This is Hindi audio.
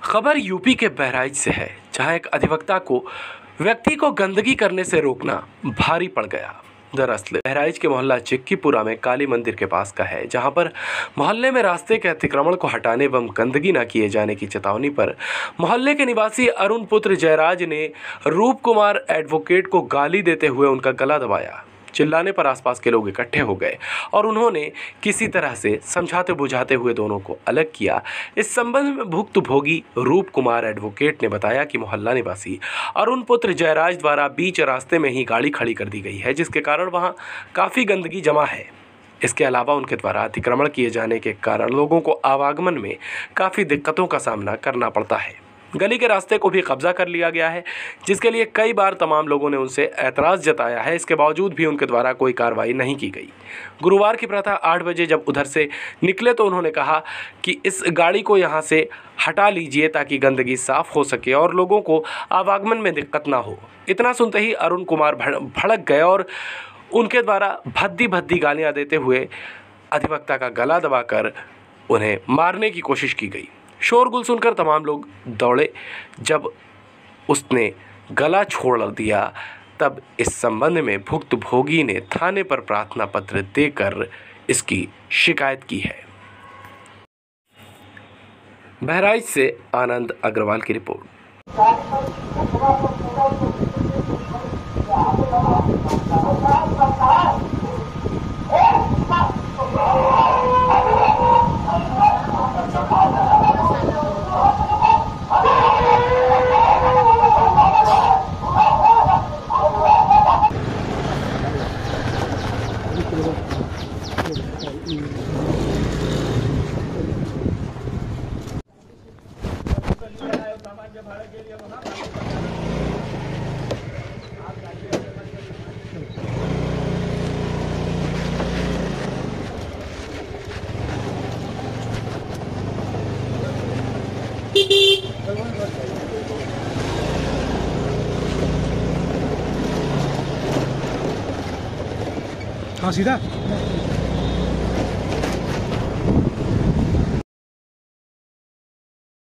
खबर यूपी के बहराइच से है, जहां एक अधिवक्ता को व्यक्ति को गंदगी करने से रोकना भारी पड़ गया। दरअसल बहराइच के मोहल्ला चिक्कीपुरा में काली मंदिर के पास का है, जहां पर मोहल्ले में रास्ते के अतिक्रमण को हटाने एवं गंदगी न किए जाने की चेतावनी पर मोहल्ले के निवासी अरुण पुत्र जयराज ने रूप कुमार एडवोकेट को गाली देते हुए उनका गला दबाया। चिल्लाने पर आसपास के लोग इकट्ठे हो गए और उन्होंने किसी तरह से समझाते बुझाते हुए दोनों को अलग किया। इस संबंध में भुक्तभोगी रूप कुमार एडवोकेट ने बताया कि मोहल्ला निवासी अरुण पुत्र जयराज द्वारा बीच रास्ते में ही गाड़ी खड़ी कर दी गई है, जिसके कारण वहां काफ़ी गंदगी जमा है। इसके अलावा उनके द्वारा अतिक्रमण किए जाने के कारण लोगों को आवागमन में काफ़ी दिक्कतों का सामना करना पड़ता है। गली के रास्ते को भी कब्जा कर लिया गया है, जिसके लिए कई बार तमाम लोगों ने उनसे ऐतराज़ जताया है। इसके बावजूद भी उनके द्वारा कोई कार्रवाई नहीं की गई। गुरुवार की प्रातः 8 बजे जब उधर से निकले तो उन्होंने कहा कि इस गाड़ी को यहां से हटा लीजिए ताकि गंदगी साफ हो सके और लोगों को आवागमन में दिक्कत ना हो। इतना सुनते ही अरुण कुमार भड़क गए और उनके द्वारा भद्दी भद्दी गालियाँ देते हुए अधिवक्ता का गला दबाकर उन्हें मारने की कोशिश की गई। शोरगुल सुनकर तमाम लोग दौड़े। जब उसने गला छोड़ दिया तब इस संबंध में भुक्तभोगी ने थाने पर प्रार्थना पत्र देकर इसकी शिकायत की है। बहराइच से आनंद अग्रवाल की रिपोर्ट। हाँ सीधा